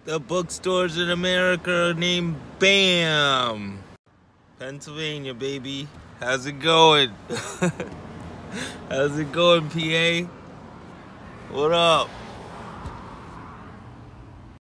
the bookstores in America are named BAM. Pennsylvania, baby. How's it going? How's it going, PA? What up?